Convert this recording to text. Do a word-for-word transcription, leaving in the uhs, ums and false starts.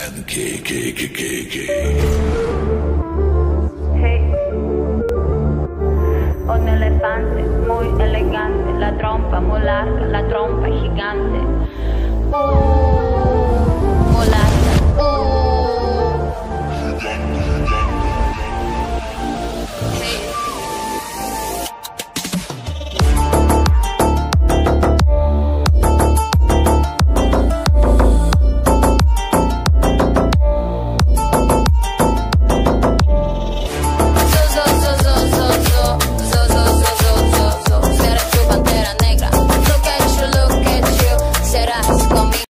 M K K K K K. Hey. Un elefante muy elegante, la trompa muy larga, la trompa gigante.